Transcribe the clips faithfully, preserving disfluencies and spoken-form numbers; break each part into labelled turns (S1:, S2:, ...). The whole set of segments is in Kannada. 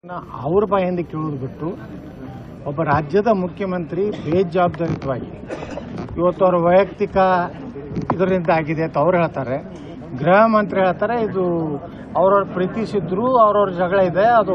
S1: ಅವ್ರ ಬಾಯಿಂದ ಕೇಳೋದು ಬಿಟ್ಟು ಒಬ್ಬ ರಾಜ್ಯದ ಮುಖ್ಯಮಂತ್ರಿ ಬೇಜವಾಬ್ದಾರಿತವಾಗಿ ಇವತ್ತು ಅವ್ರ ವೈಯಕ್ತಿಕ ಇದರಿಂದ ಆಗಿದೆ ಅಂತ ಅವ್ರು ಹೇಳ್ತಾರೆ. ಗೃಹ ಮಂತ್ರಿ ಹೇಳ್ತಾರೆ ಇದು ಅವ್ರವ್ರ ಪ್ರೀತಿಸಿದ್ರು ಅವ್ರವ್ರ ಜಗಳ ಇದೆ, ಅದು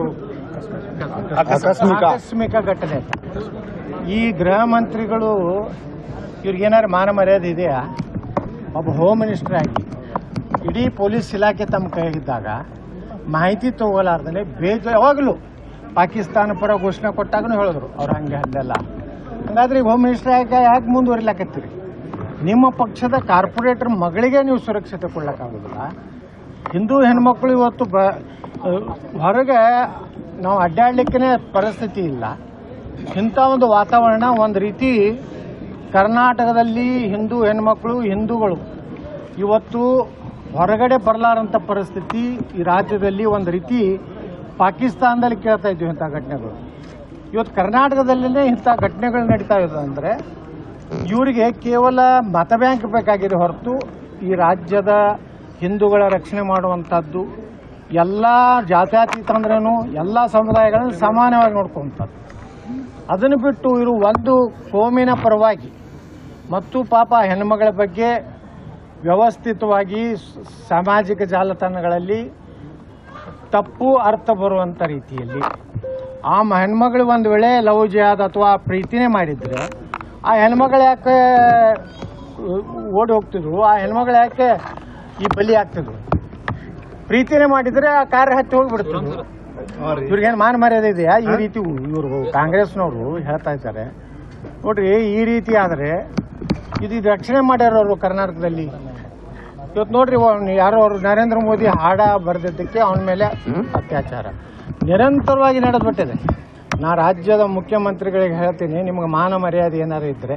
S1: ಆಕಸ್ಮಿಕ ಆಕಸ್ಮಿಕ ಘಟನೆ. ಈ ಗೃಹ ಮಂತ್ರಿಗಳು ಇವ್ರಿಗೇನಾದ್ರು ಮಾನ ಮರ್ಯಾದೆ ಇದೆಯಾ? ಒಬ್ಬ ಹೋಮ್ ಮಿನಿಸ್ಟರ್ ಆಗಿ ಇಡೀ ಪೊಲೀಸ್ ಇಲಾಖೆ ತಮ್ಮ ಕೈಗಿದ್ದಾಗ ಮಾಹಿತಿ ತಗೋಲಾರ್ದೇ ಬೇಜ ಯಾವಾಗಲೂ ಪಾಕಿಸ್ತಾನ ಪರ ಘೋಷಣೆ ಕೊಟ್ಟಾಗೂ ಹೇಳಿದ್ರು ಅವ್ರು ಹಂಗೆ ಹಂಗೆಲ್ಲ. ಹಂಗಾದ್ರೆ ಈಗ ಹೋಮ್ ಮಿನಿಸ್ಟರ್ ಆಗಿ ಯಾಕೆ ಮುಂದುವರಿಲಾಕತ್ತೀರಿ? ನಿಮ್ಮ ಪಕ್ಷದ ಕಾರ್ಪೊರೇಟರ್ ಮಗಳಿಗೆ ನೀವು ಸುರಕ್ಷತೆ ಕೊಡ್ಲಿಕ್ಕಾಗೋದಿಲ್ಲ. ಹಿಂದೂ ಹೆಣ್ಮಕ್ಳು ಇವತ್ತು ಬ ಹೊರಗೆ ನಾವು ಅಡ್ಡಾಡ್ಲಿಕ್ಕೇ ಪರಿಸ್ಥಿತಿ ಇಲ್ಲ. ಇಂಥ ಒಂದು ವಾತಾವರಣ ಒಂದು ರೀತಿ ಕರ್ನಾಟಕದಲ್ಲಿ ಹಿಂದೂ ಹೆಣ್ಮಕ್ಳು ಹಿಂದೂಗಳು ಇವತ್ತು ಹೊರಗಡೆ ಬರಲಾರಂಥ ಪರಿಸ್ಥಿತಿ ಈ ರಾಜ್ಯದಲ್ಲಿ ಒಂದು ರೀತಿ ಪಾಕಿಸ್ತಾನದಲ್ಲಿ ಕೇಳ್ತಾ ಇದ್ದೀವಿ. ಇಂಥ ಘಟನೆಗಳು ಇವತ್ತು ಕರ್ನಾಟಕದಲ್ಲೇ ಇಂಥ ಘಟನೆಗಳು ನಡೀತಾ ಇದೆ ಅಂದರೆ ಇವರಿಗೆ ಕೇವಲ ಮತ ಬ್ಯಾಂಕ್ ಬೇಕಾಗಿದೆ ಹೊರತು ಈ ರಾಜ್ಯದ ಹಿಂದೂಗಳ ರಕ್ಷಣೆ ಮಾಡುವಂಥದ್ದು, ಎಲ್ಲ ಜಾತ್ಯತೀತ ಅಂದ್ರೇನು ಎಲ್ಲ ಸಮುದಾಯಗಳನ್ನು ಸಮಾನವಾಗಿ ನೋಡ್ಕೊಂಥದ್ದು. ಅದನ್ನು ಬಿಟ್ಟು ಇವರು ಒಂದು ಕೋಮಿನ ಪರವಾಗಿ ಮತ್ತು ಪಾಪ ಹೆಣ್ಮಗಳ ಬಗ್ಗೆ ವ್ಯವಸ್ಥಿತವಾಗಿ ಸಾಮಾಜಿಕ ಜಾಲತಾಣಗಳಲ್ಲಿ ತಪ್ಪು ಅರ್ಥ ಬರುವಂಥ ರೀತಿಯಲ್ಲಿ ಆ ಹೆಣ್ಮಗಳು ಒಂದು ವೇಳೆ ಲವ್ ಜಿಹಾದ್ ಅಥವಾ ಪ್ರೀತಿನೇ ಮಾಡಿದರೆ ಆ ಹೆಣ್ಮಗಳು ಯಾಕೆ ಓಡಿ ಹೋಗ್ತಿದ್ರು? ಆ ಹೆಣ್ಮಗಳು ಯಾಕೆ ಈ ಬಲಿ ಆಗ್ತಿದ್ರು? ಪ್ರೀತಿನೇ ಮಾಡಿದರೆ ಆ ಕಾರ್ಯ ಹತ್ತಿ ಹೋಗ್ಬಿಡ್ತಿದ್ರು. ಇವ್ರಿಗೇನು ಮಾನ ಮರ್ಯಾದೆ ಇದೆಯಾ? ಈ ರೀತಿ ಇವರು ಕಾಂಗ್ರೆಸ್ನವರು ಹೇಳ್ತಾ ಇದ್ದಾರೆ ನೋಡ್ರಿ. ಈ ರೀತಿ ಆದರೆ ಇದು ರಕ್ಷಣೆ ಮಾಡ್ಯಾರವರು ಕರ್ನಾಟಕದಲ್ಲಿ. ಇವತ್ತು ನೋಡ್ರಿ, ಯಾರೋ ಅವರು ನರೇಂದ್ರ ಮೋದಿ ಹಾಡ ಬರೆದಿದ್ದಕ್ಕೆ ಅವನ ಮೇಲೆ ಅತ್ಯಾಚಾರ ನಿರಂತರವಾಗಿ ನಡೆದ್ಬಿಟ್ಟಿದೆ. ನಾ ರಾಜ್ಯದ ಮುಖ್ಯಮಂತ್ರಿಗಳಿಗೆ ಹೇಳ್ತೀನಿ, ನಿಮ್ಗೆ ಮಾನ ಮರ್ಯಾದೆ ಏನಾರು ಇದ್ದರೆ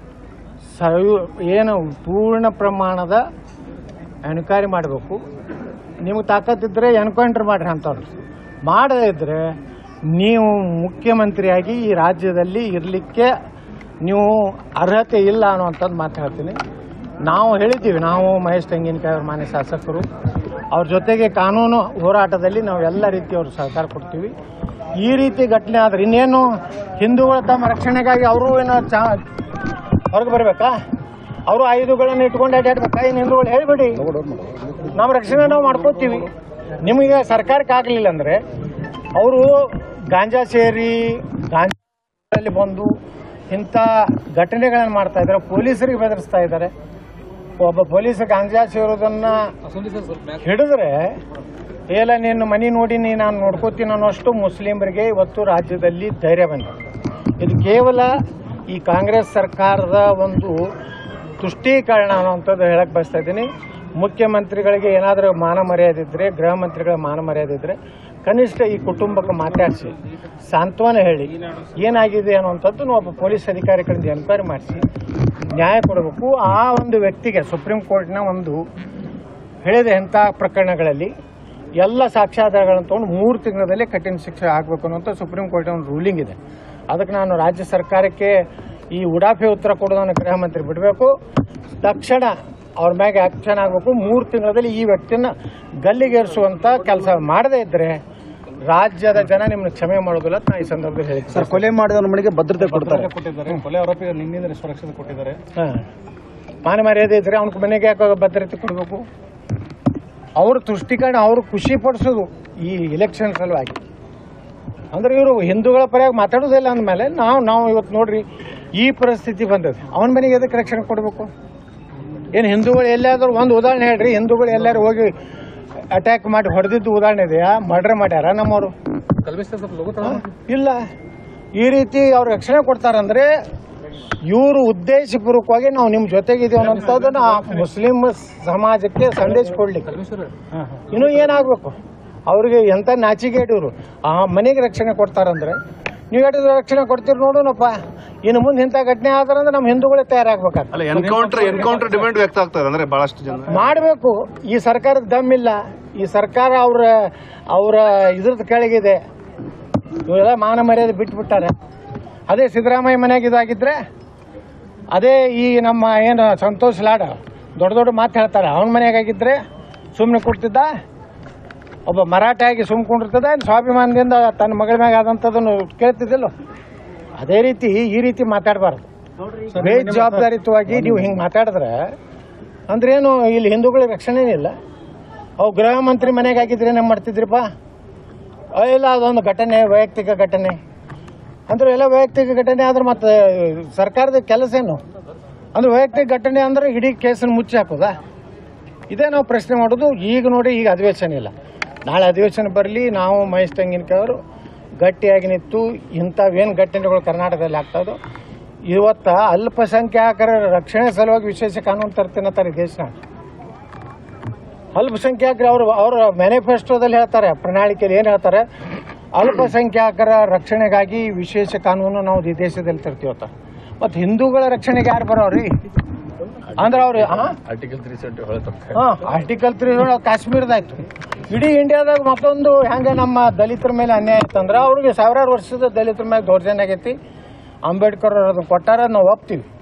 S1: ಸಯು ಏನು ಪೂರ್ಣ ಪ್ರಮಾಣದ ಎನ್ಕ್ವೈರಿ ಮಾಡಬೇಕು. ನಿಮ್ಗೆ ತಾಕತ್ತಿದ್ರೆ ಎನ್ಕೌಂಟರ್ ಮಾಡ್ರಿ ಅಂತವ್ರು. ಮಾಡದೇ ಇದ್ದರೆ ನೀವು ಮುಖ್ಯಮಂತ್ರಿಯಾಗಿ ಈ ರಾಜ್ಯದಲ್ಲಿ ಇರಲಿಕ್ಕೆ ನೀವು ಅರ್ಹತೆ ಇಲ್ಲ ಅನ್ನುವಂಥದ್ದು ಮಾತು ಹೇಳ್ತೀನಿ. ನಾವು ಹೇಳಿದ್ದೀವಿ, ನಾವು ಮಹೇಶ್ ತೆಂಗಿನಕಾಯಿ ಅವ್ರ ಮಾನ್ಯ ಶಾಸಕರು ಅವ್ರ ಜೊತೆಗೆ ಕಾನೂನು ಹೋರಾಟದಲ್ಲಿ ನಾವು ಎಲ್ಲ ರೀತಿ ಅವ್ರ ಸಹಕಾರ ಕೊಡ್ತೀವಿ. ಈ ರೀತಿ ಘಟನೆ ಆದರೆ ಇನ್ನೇನು ಹಿಂದೂಗಳ ತಮ್ಮ ರಕ್ಷಣೆಗಾಗಿ ಅವರು ಏನೋ ಚಾ ಹೊರಗೆ ಬರಬೇಕಾ? ಅವರು ಆಯುಧಗಳನ್ನು ಇಟ್ಕೊಂಡು ಅಡ್ಡಾಡ್ಬೇಕಾ? ಏನು ಹಿಂದೂಗಳು ಹೇಳಿಬಿಡಿ, ನಮ್ಮ ರಕ್ಷಣೆ ನಾವು ಮಾಡ್ಕೋತೀವಿ. ನಿಮಗೆ ಸರ್ಕಾರಕ್ಕೆ ಆಗಲಿಲ್ಲ ಅಂದರೆ ಅವರು ಗಾಂಜಾ ಸೇರಿ ಗಾಂಜಾದಲ್ಲಿ ಬಂದು ಇಂಥ ಘಟನೆಗಳನ್ನು ಮಾಡ್ತಾ ಇದ್ದಾರೆ, ಪೊಲೀಸರಿಗೆ ಬೆದರಿಸ್ತಾ ಇದ್ದಾರೆ. ಒಬ್ಬ ಪೊಲೀಸ್ ಗಾಂಜಾ ಸೇರೋದನ್ನು ಹಿಡಿದ್ರೆ ಎಲ್ಲ ನಿನ್ನ ಮನೆ ನೋಡಿ ನೀ ನಾನು ನೋಡ್ಕೋತೀನಿ ಅನ್ನೋಷ್ಟು ಮುಸ್ಲಿಮರಿಗೆ ಇವತ್ತು ರಾಜ್ಯದಲ್ಲಿ ಧೈರ್ಯ ಬಂದಿದೆ. ಇದು ಕೇವಲ ಈ ಕಾಂಗ್ರೆಸ್ ಸರ್ಕಾರದ ಒಂದು ತುಷ್ಟೀಕರಣ ಅನ್ನೋಂಥದ್ದು ಹೇಳಕ್ಕೆ ಬಯಸ್ತಾ ಇದ್ದೀನಿ. ಮುಖ್ಯಮಂತ್ರಿಗಳಿಗೆ ಏನಾದರೂ ಮಾನ ಮರ್ಯಾದೆ ಇದ್ದರೆ, ಗೃಹ ಮಂತ್ರಿಗಳ ಮಾನ ಮರ್ಯಾದೆ ಇದ್ದರೆ ಕನಿಷ್ಠ ಈ ಕುಟುಂಬಕ್ಕೆ ಮಾತಾಡಿಸಿ ಸಾಂತ್ವನ ಹೇಳಿ ಏನಾಗಿದೆ ಅನ್ನುವಂಥದ್ದು ಒಬ್ಬ ಪೊಲೀಸ್ ಅಧಿಕಾರಿಗಳಿಂದ ಎನ್ಕ್ವೈರಿ ಮಾಡಿಸಿ ನ್ಯಾಯ ಕೊಡಬೇಕು. ಆ ಒಂದು ವ್ಯಕ್ತಿಗೆ ಸುಪ್ರೀಂ ಕೋರ್ಟ್ನ ಒಂದು ಹೇಳಿದೆ, ಇಂಥ ಪ್ರಕರಣಗಳಲ್ಲಿ ಎಲ್ಲ ಸಾಕ್ಷ್ಯಾಧಾರಗಳನ್ನು ತೊಗೊಂಡು ಮೂರು ತಿಂಗಳಲ್ಲಿ ಕಠಿಣ ಶಿಕ್ಷೆ ಆಗಬೇಕು ಅನ್ನೋಂಥ ಸುಪ್ರೀಂ ಕೋರ್ಟ್ನ ಒಂದು ರೂಲಿಂಗ್ ಇದೆ. ಅದಕ್ಕೆ ನಾನು ರಾಜ್ಯ ಸರ್ಕಾರಕ್ಕೆ ಈ ಉಡಾಫೆ ಉತ್ತರ ಕೊಡೋದನ್ನು ಗೃಹ ಮಂತ್ರಿ ಬಿಡಬೇಕು, ತಕ್ಷಣ ಅವ್ರ ಮ್ಯಾಗೆ ಆಕ್ಷನ್ ಆಗಬೇಕು. ಮೂರು ತಿಂಗಳಲ್ಲಿ ಈ ವ್ಯಕ್ತಿಯನ್ನು ಗಲ್ಲಿಗೇರಿಸುವಂಥ ಕೆಲಸ ಮಾಡದೇ ಇದ್ದರೆ ರಾಜ್ಯದ ಜನ ನಿಮ್ಮನ್ನು ಕ್ಷಮೆ ಮಾಡೋದಿಲ್ಲ ಅಂತ ಈ ಸಂದರ್ಭದಲ್ಲಿ ಹೇಳಿ.
S2: ಸರ್, ಕೊಲೆ ಮಾಡಿದವನ ಮನೆಗೆ ಭದ್ರತೆ ಕೊಡ್ತಾರೆ
S1: ಕೊಟ್ಟಿದ್ದಾರೆ, ಕೊಲೆ ಆರೋಪಿಗಳು ನಿನ್ನಿಂದ ಸುರಕ್ಷತೆ ಕೊಟ್ಟಿದ್ದಾರೆ. ಹಾಂ, ಮಾನ ಮರ್ಯಾದೆ ಇದ್ದರೆ ಅವ್ನ ಮನೆಗೆ ಯಾಕೆ ಭದ್ರತೆ ಕೊಡಬೇಕು? ಅವ್ರ ತುಷ್ಟೀಕರಣ ಅವ್ರು ಖುಷಿ ಪಡಿಸೋದು ಈ ಎಲೆಕ್ಷನ್ ಸಲುವಾಗಿ. ಅಂದ್ರೆ ಇವರು ಹಿಂದೂಗಳ ಪರವಾಗಿ ಮಾತಾಡೋದಿಲ್ಲ ಅಂದಮೇಲೆ ನಾವು ನಾವು ಇವತ್ತು ನೋಡ್ರಿ ಈ ಪರಿಸ್ಥಿತಿ ಬಂದದೆ. ಅವನ ಮನೆಗೆ ಎದಕ್ಕೆ ರಕ್ಷಣೆ ಕೊಡಬೇಕು? ಏನು ಹಿಂದೂಗಳು ಎಲ್ಲಾದರೂ ಒಂದು ಉದಾಹರಣೆ ಹೇಳ್ರಿ, ಹಿಂದೂಗಳು ಎಲ್ಲರೂ ಹೋಗಿ ಅಟ್ಯಾಕ್ ಮಾಡಿ ಹೊಡೆದಿದ್ದು ಉದಾಹರಣೆ ಇದೆಯಾ? ಮರ್ಡರ್ ಮಾಡ್ಯಾರ ನಮ್ಮವರು? ಇಲ್ಲ. ಈ ರೀತಿ ಅವ್ರು ರಕ್ಷಣೆ ಕೊಡ್ತಾರಂದ್ರೆ ಇವರು ಉದ್ದೇಶಪೂರ್ವಕವಾಗಿ ನಾವು ನಿಮ್ಮ ಜೊತೆಗಿದ್ದೀವಿ ಅನ್ನೋಂಥದ್ದನ್ನ ಮುಸ್ಲಿಂ ಸಮಾಜಕ್ಕೆ ಸಂದೇಶ ಕೊಡ್ಲಿಕ್ಕೆ. ಇನ್ನೂ ಏನಾಗಬೇಕು ಅವ್ರಿಗೆ? ಎಂಥ ನಾಚಿಕೆಡು ಇವರು ಆ ಮನೆಗೆ ರಕ್ಷಣೆ ಕೊಡ್ತಾರಂದ್ರೆ ನೀವು ಹೇಳಿದ್ರೆ ರಕ್ಷಣೆ ಕೊಡ್ತೀರಿ ನೋಡೋಣಪ್ಪ. ಇನ್ನು ಮುಂದೆ ಇಂಥ ಘಟನೆ ಆದ್ರೆ ನಮ್ಮ ಹಿಂದೂಗಳೇ ತಯಾರಾಗಬೇಕಾಗ್ತದೆ.
S2: ಎನ್ಕೌಂಟರ್ ಎನ್ಕೌಂಟರ್ ಡಿಮ್ಯಾಂಡ್ ವ್ಯಕ್ತ ಆಗ್ತದೆ ಅಂದ್ರೆ ಬಹಳಷ್ಟು ಜನ
S1: ಮಾಡಬೇಕು. ಈ ಸರ್ಕಾರದ ದಮ್ಮಿಲ್ಲ. ಈ ಸರ್ಕಾರ ಅವ್ರ ಅವರ ಇದ್ರದ್ದು ಕೆಳಗಿದೆ. ಇವೆಲ್ಲ ಮಾನ ಮರ್ಯಾದೆ ಬಿಟ್ಬಿಟ್ಟಾರೆ. ಅದೇ ಸಿದ್ದರಾಮಯ್ಯ ಮನೆಯಾಗ ಇದಾಗಿದ್ರೆ, ಅದೇ ಈ ನಮ್ಮ ಏನು ಸಂತೋಷ್ ಲಾಡ್ ದೊಡ್ಡ ದೊಡ್ಡ ಮಾತು ಹೇಳ್ತಾರೆ, ಅವನ ಮನೆಯಾಗಿದ್ರೆ ಸುಮ್ಮನೆ ಕೊಡ್ತಿದ್ದ? ಒಬ್ಬ ಮರಾಠ ಆಗಿ ಸುಮ್ಕೊಂಡಿರ್ತದ ಸ್ವಾಭಿಮಾನದಿಂದ ತನ್ನ ಮಗಳ ಮ್ಯಾಗ ಆದಂಥದ್ದನ್ನು ಕೇಳ್ತಿದ್ದಿಲ್ಲ. ಅದೇ ರೀತಿ ಈ ರೀತಿ ಮಾತಾಡಬಾರ್ದು. ಬೇಜವಾಬ್ದಾರಿತವಾಗಿ ನೀವು ಹಿಂಗೆ ಮಾತಾಡಿದ್ರೆ ಅಂದ್ರೇನು, ಇಲ್ಲಿ ಹಿಂದೂಗಳಿಗೆ ರಕ್ಷಣೆನೇ ಇಲ್ಲ. ಅವು ಗೃಹ ಮಂತ್ರಿ ಮನೆಗೆ ಆಗಿದ್ರೆ ಏನು ಮಾಡ್ತಿದ್ರಿಪ್ಪ? ಇಲ್ಲ, ಅದೊಂದು ಘಟನೆ, ವೈಯಕ್ತಿಕ ಘಟನೆ ಅಂದ್ರೆ ಎಲ್ಲ ವೈಯಕ್ತಿಕ ಘಟನೆ ಆದ್ರೆ ಮತ್ತೆ ಸರ್ಕಾರದ ಕೆಲಸ ಏನು? ಅಂದ್ರೆ ವೈಯಕ್ತಿಕ ಘಟನೆ ಅಂದ್ರೆ ಇಡೀ ಕೇಸನ್ನು ಮುಚ್ಚಿ ಹಾಕೋದಾ? ಇದೇ ನಾವು ಪ್ರಶ್ನೆ ಮಾಡೋದು. ಈಗ ನೋಡಿ, ಈಗ ಅಧಿವೇಶನ ಇಲ್ಲ, ನಾಳೆ ಅಧಿವೇಶನ ಬರಲಿ. ನಾವು ಮಹೇಶ್ ತೆಂಗಿನಕಾಯಿ ಅವರು ಗಟ್ಟಿಯಾಗಿ ನಿಂತು ಇಂಥವೇನು ಘಟನೆಗಳು ಕರ್ನಾಟಕದಲ್ಲಿ ಆಗ್ತಾಯಿದ್ದು, ಇವತ್ತ ಅಲ್ಪಸಂಖ್ಯಾತರ ರಕ್ಷಣೆ ಸಲುವಾಗಿ ವಿಶೇಷ ಕಾನೂನು ತರ್ತೀನತ್ತಾರೆ ದೇಶನಾಗ. ಅಲ್ಪಸಂಖ್ಯಾತರು ಅವರು ಅವರ ಮ್ಯಾನಿಫೆಸ್ಟೋದಲ್ಲಿ ಹೇಳ್ತಾರೆ, ಪ್ರಣಾಳಿಕೆಯಲ್ಲಿ ಏನು ಹೇಳ್ತಾರೆ, ಅಲ್ಪಸಂಖ್ಯಾತರ ರಕ್ಷಣೆಗಾಗಿ ವಿಶೇಷ ಕಾನೂನು ನಾವು ಈ ದೇಶದಲ್ಲಿ ತರ್ತೀವತ್ತ. ಮತ್ತು ಹಿಂದೂಗಳ ರಕ್ಷಣೆಗೆ ಯಾರು ಬರೋರಿ? ಅಂದ್ರೆ ಅವ್ರು
S2: ಆರ್ಟಿಕಲ್ ತ್ರೀ ಸೆವೆಂಟಿ
S1: ಹಾಂ ಆರ್ಟಿಕಲ್ ತ್ರೀ ಕಾಶ್ಮೀರದಾಯ್ತು. ಇಡೀ ಇಂಡಿಯಾದಾಗ ಮತ್ತೊಂದು ಹೆಂಗೆ ನಮ್ಮ ದಲಿತರ ಮೇಲೆ ಅನ್ಯಾಯ ಆಯ್ತಂದ್ರೆ ಅವ್ರಿಗೆ ಸಾವಿರಾರು ವರ್ಷದ ದಲಿತರ ಮೇಲೆ ದೌರ್ಜನ್ಯ ಆಗೈತಿ. ಅಂಬೇಡ್ಕರ್ ಅದನ್ನು ಕೊಟ್ಟಾರ, ನಾವು ಒಪ್ತೀವಿ.